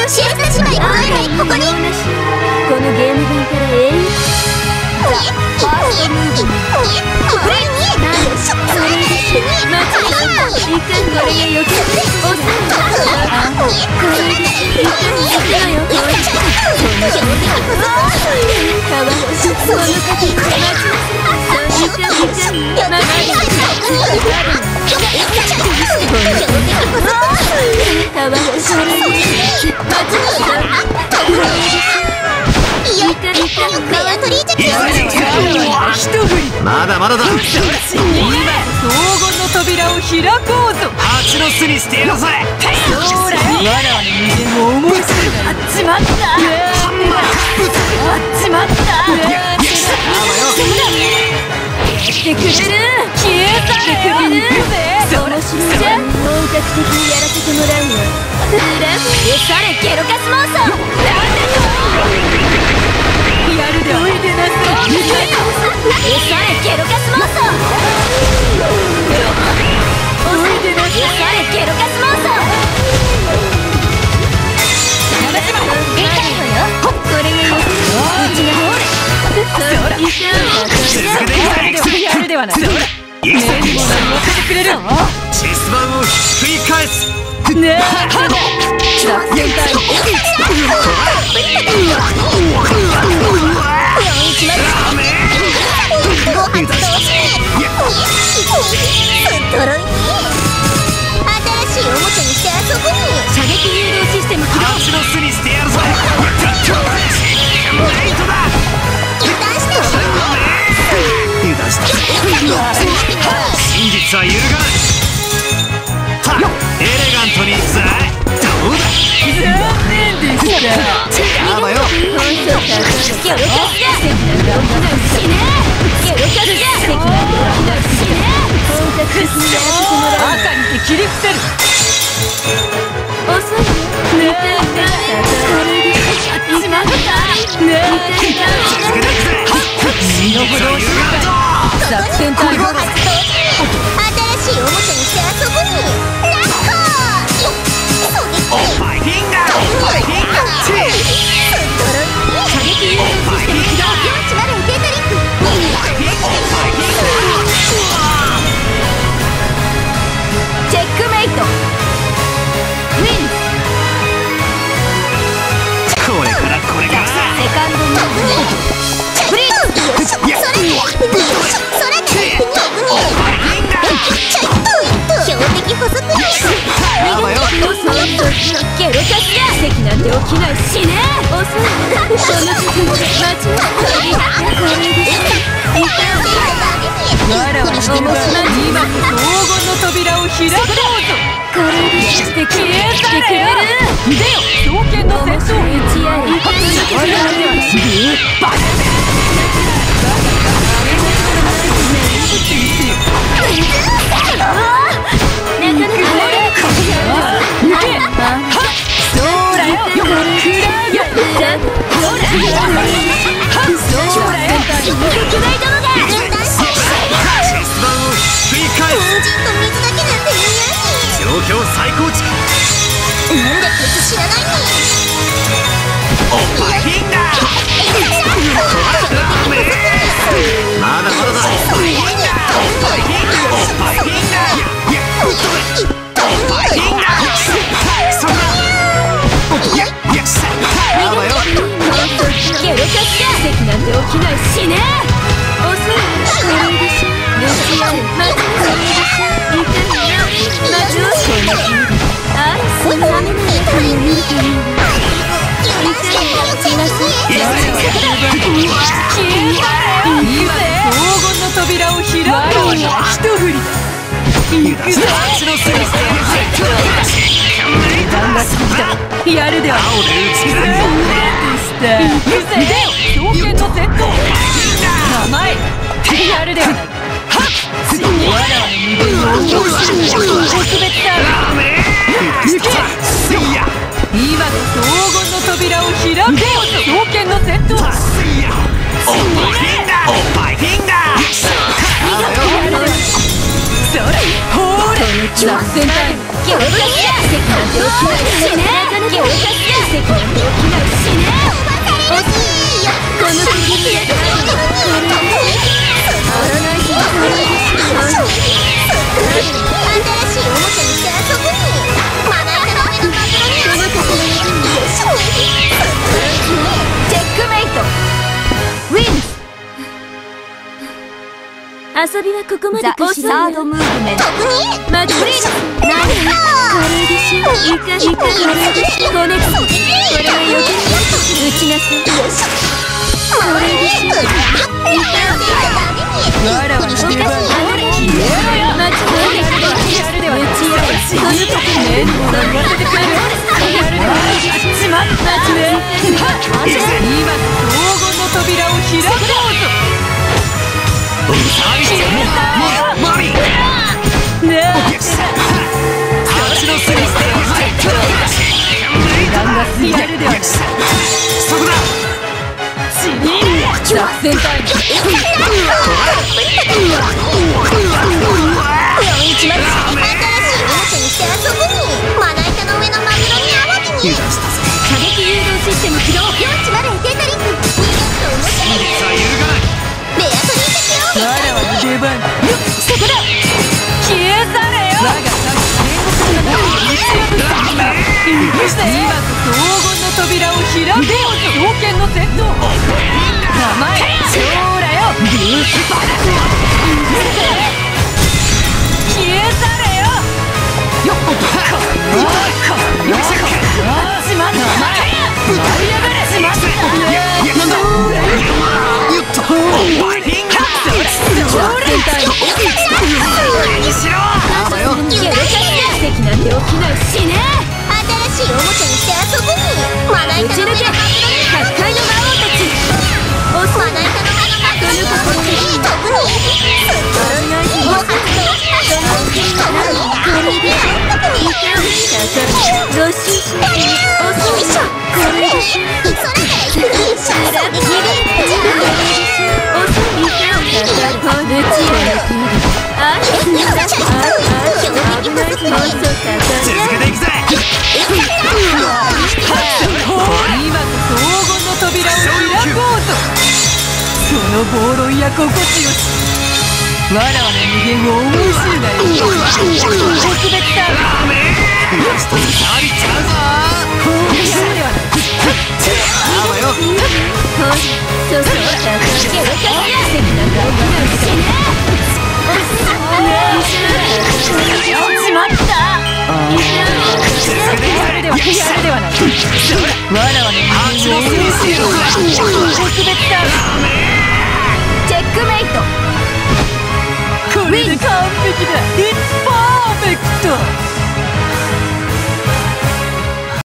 シエスタ姉妹この間にここにこのゲーム版から永遠まだまだだ。 今黄金の扉を開こうぞ。 蜂の巣にしてやるぜ。 そうだよ。わらわの人間も思いつく。あっちまった。あっちまった。してくれる。消え去ってくれる。その城じゃ本格的にやらせてもらうよ。うされゲロカスモンスター。なんだと。やるでおいでなさい。うされゲロカスモンスター。おいでなさい。うされゲロカスモンスター。やめてまえ。痛いわよ。これがよ。うちがほれ。やるではない。ねえ、もう何もせてくれる。 チェス盤をひっくり返す。 ねえ、作戦隊。 真実は揺るがない。エレガントにいくぜ。どうだ。 残念でした。 やばよ。 赤にて切り伏せる。遅い。ねえ、あっちまった。ねえ、死ぬほどおしまい。作戦隊新しいおもちゃにして遊ぶにラッコおっぱいフィンガー。おっぱいフィンガー。 射撃誘導システム起動。410データリンク。 おっぱいフィンガー。 チェックメイト。ウィン。 これからこれから。 セカンドムーブ。フリーズ。標的補足。ゲロカスや奇跡なんて起きないしね。遅い。その時間で待ちなさい。わらわの面白い今黄金の扉を開こうぞ。これでして消え去れる。でよ、狂犬の戦闘。 状況最高値。 なんでこいつ知らないの。 おっぱいフィンガー。まだまだだ。おっぱいフィンガー。おっぱいフィンガー。おっぱいフィンガー。おっぱいフィンガー。そんな。やばよ。 ゲロカスや奇跡なんて起きないしね。遅い。これでしょ。ルシアン、まずこれでしょ。いくよ。まずはこのあら、そんな目の中に見るといいわ。扉を開こうよ。一振りだ。行くぞ。やるではない。行くぜ。狂犬の戦闘。名前。やるではない。わらわの身分を特別だ。行け。今で黄金の扉を開こうぞ。狂犬の戦闘。 おっぱいフィンガー。 それほーれ。作戦隊。ゲロカスや奇跡なんて起きないしね。ゲロカスや奇跡遊びはここまでザ・かしら。 サードムーブメント。 まずは何これでしょ。イカこれでしょ。骨これがよけ打ちなさい。これでしょ。 わらわの出番だ。 まずはやるではない。その時面倒な言わせてくれる。やるではない。しまったね。今黄金の扉を開こうぞ。 マリーねえ。やるではない。 そこだ作戦タイム。 射撃誘導システム起動。410データリンク。 わらわの出番。そこだ。消え去れよ。我が天国の中に打ち破ったんだ。今こそ黄金の扉を開こうぞ。刀剣の戦闘。名前超らよ。消え去れよ。よっしまった。舞い上がれ。しまった。奇跡なんて起きないしね。 新しいおもちゃにして遊ぶに。まな板の上の各界の魔王たち。まな板の上の各界の魔王たち。飛ぶに。も発動したそのうちに飛ぶに。これでご主人おそいしょ。これでしょ。それでいいしょ。それでいいしょ。おそいしょ。このちらのあっ続けていくぜ。 今こそ黄金の扉を開こうぞ。その暴論や心地よし。わらわの無限を思い知るがよい。特別だ。 ラストに触りちゃうぞ。 こうやるではない。 そうそうだ。奇跡なんか起きないしね。 しまった。やるではない。わらわの無限を思い